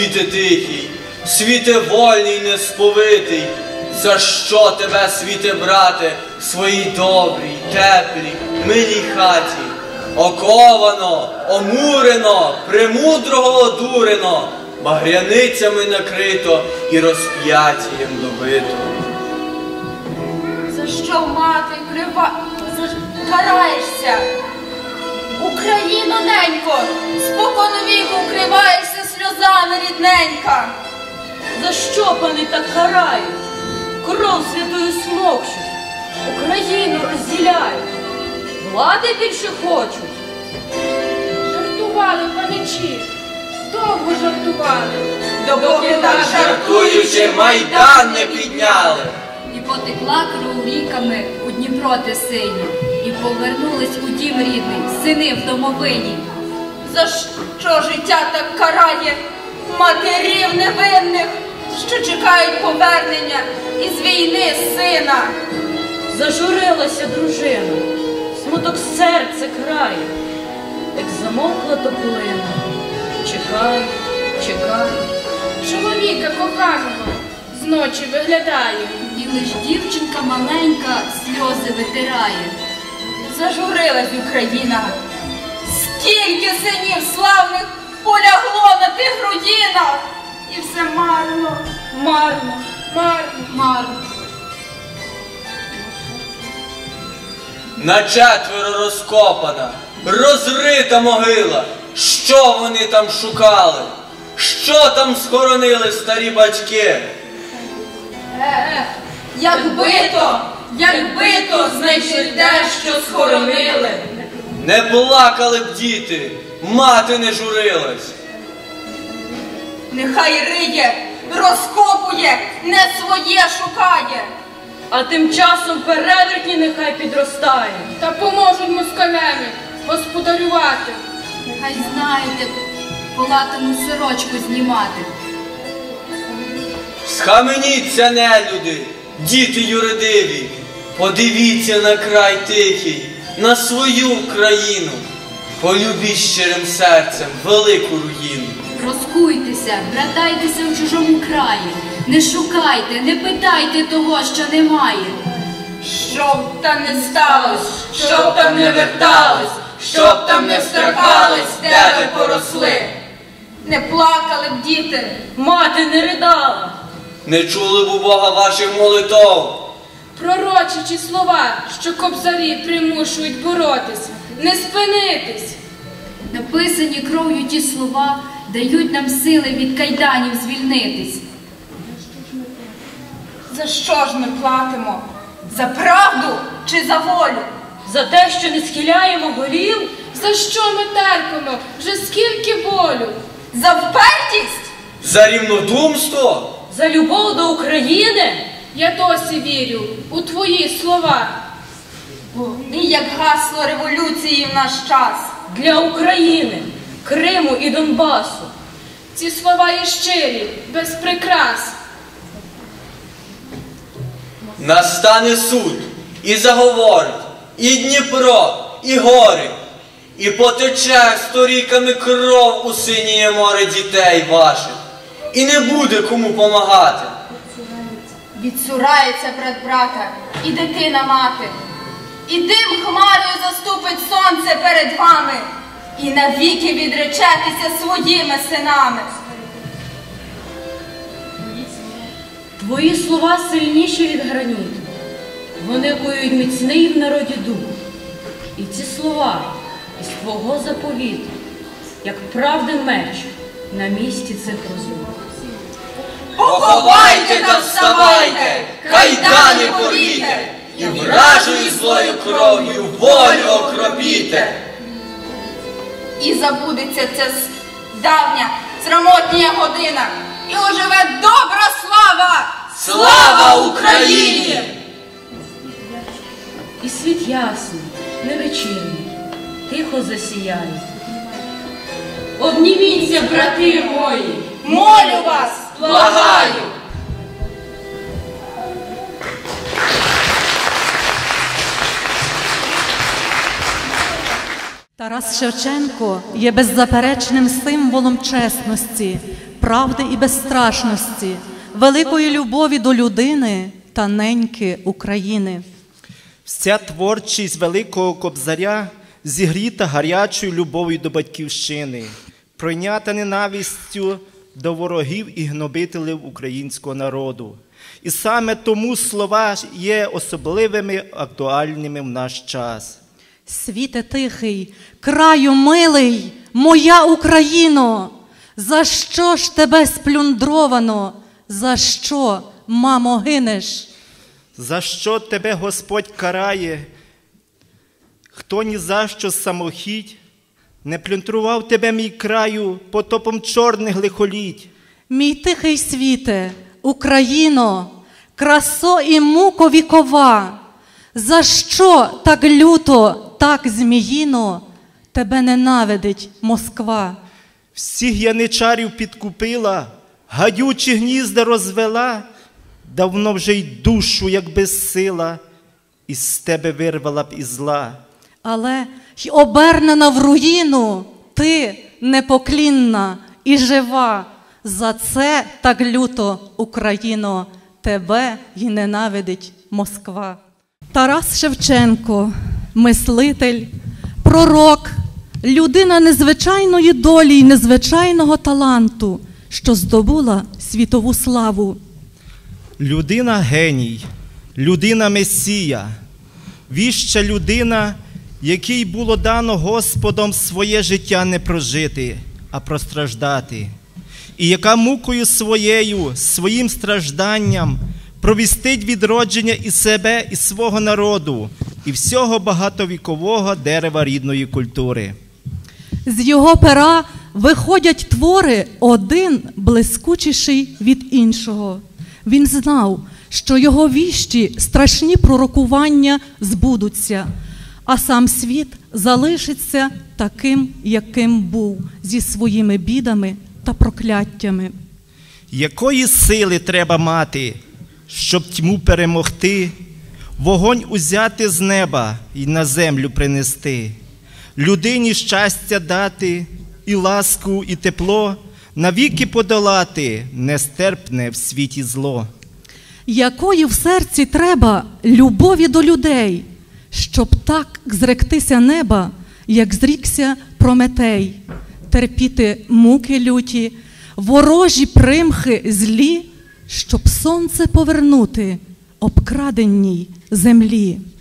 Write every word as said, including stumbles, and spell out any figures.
світе тихий, світе вольний, несповитий, за що тебе, світе брате, в своїй добрій, теплій, милій хаті оковано, омурено, премудрого одурено, багряницями накрито і розп'яттям добито. За що, мати, крива... караєшся? Україно, ненько, спокону віку укриваєшся сльозами, рідненька. За що пани так карають? Кров святою смокчуть, Україну розділяють, влади більше хочуть. Жартували, паничі, довго жартували, допоки так жартуючи Майдан не підняли. І потекла кров ріками у Дніпро те синє, і повернулись у дім рідний сини в домовині. За що життя так карає матерів невинних, що чекають повернення із війни сина? Зажурилася дружина, смуток серце крає, як замовкла тополина. Чекаю, чекаю. Чоловіка коханого зночі виглядає, і лиш дівчинка маленька сльози витирає. Зажурилась Україна, скільки синів славних полягло на тих руїнах, і все марно, марно, марно, марно. На четверо розкопана, розрита могила. Що вони там шукали? Що там схоронили старі батьки? Е, якби то, якби то знайшли те, що схоронили. Не плакали б діти, мати не журилась. Нехай риє, розкопує, не своє шукає. А тим часом перевертні нехай підростають. Та поможуть москалеві господарювати. Нехай знаєте, полатану сорочку знімати. Схаменіться, нелюди, діти юридиві, подивіться на край тихий, на свою країну, полюбіть щирим серцем велику руїну. Розкуйтеся, братайтеся в чужому краї, не шукайте, не питайте того, що немає. Щоб там не сталось, щоб там не верталось, щоб там не встракались, де ви поросли. Не плакали б діти, мати не ридала. Не чули б у Бога ваших молитов. Пророчачі слова, що кобзарі примушують боротися, не спинитись. Написані кров'ю ті слова дають нам сили від кайданів звільнитись. За що ж ми платимо? За правду чи за волю? За те, що не схиляємо голів? За що ми терпимо? Вже скільки болю? За впертість? За рівнодумство? За любов до України? Я досі вірю у твої слова. І як гасло революції в наш час. Для України, Криму і Донбасу. Ці слова є щирі, без прикрас. Настане суд, і заговорить, і Дніпро, і гори, і потече сторіками кров у синє море дітей ваших, і не буде кому помагати. Відсурається брат брата і дитина мати, і дим хмарою заступить сонце перед вами, і навіки відречетеся своїми синами. Твої слова сильніші від граніту, вони кують міцний в народі дух. І ці слова із твого заповіту, як правдин меч на місці цих розумів. Поховайте та вставайте, кайдани порвіте, і вражою злою кров'ю волю окропіте. І забудеться ця давня срамотня година, і оживе добра слава! Слава Україні! І світ ясний, невечірний, тихо засіяє. Обніміться, брати мої! Молю вас, благаю! Та Тарас Шевченко є беззаперечним символом чесності, правди і безстрашності, великої любові до людини та неньки України. Вся творчість великого Кобзаря зігріта гарячою любов'ю до батьківщини, пройнята ненавистю до ворогів і гнобителів українського народу. І саме тому слова є особливими, актуальними в наш час. Світе тихий, краю милий, моя Україно, за що ж тебе сплюндровано, за що, мамо, гинеш? За що тебе Господь карає, хто ні за що самохідь, не плюндрував тебе, мій краю, потопом чорних лихоліть. Мій тихий світе, Україно, красо і муко вікова, за що так люто, так зміїно тебе ненавидить Москва? Всіх яничарів підкупила, гадючі гнізда розвела, давно вже й душу, як безсила, із тебе вирвала б із зла. Але й обернена в руїну, ти непоклінна і жива, за це так люто, Україно, тебе й ненавидить Москва. Тарас Шевченко, мислитель, пророк, людина незвичайної долі й незвичайного таланту, що здобула світову славу. Людина геній, людина месія, віща людина, якій було дано Господом своє життя не прожити, а простраждати. І яка мукою своєю, своїм стражданням провістить відродження і себе, і свого народу, і всього багатовікового дерева рідної культури. З його пера виходять твори один блискучіший від іншого. Він знав, що його віщі страшні пророкування збудуться, а сам світ залишиться таким, яким був, зі своїми бідами та прокляттями. Якої сили треба мати, щоб тьму перемогти, вогонь узяти з неба і на землю принести, людині щастя дати, і ласку, і тепло, навіки подолати нестерпне в світі зло. Якої в серці треба любові до людей, щоб так зректися неба, як зрікся Прометей, терпіти муки люті, ворожі примхи злі, щоб сонце повернути обкраденій землі.